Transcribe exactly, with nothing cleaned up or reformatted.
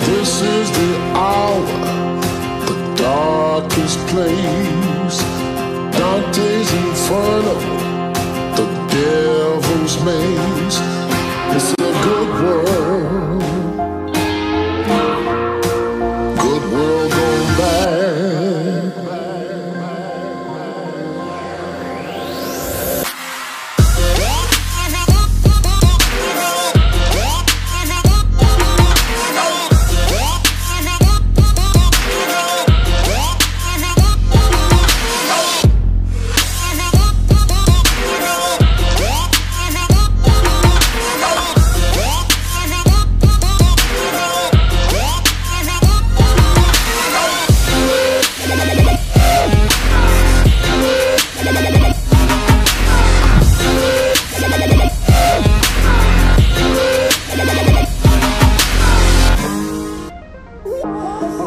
This is the hour, the darkest place. Dante's Inferno, the devil's maze. It's a good world, good world gone bad. Oh,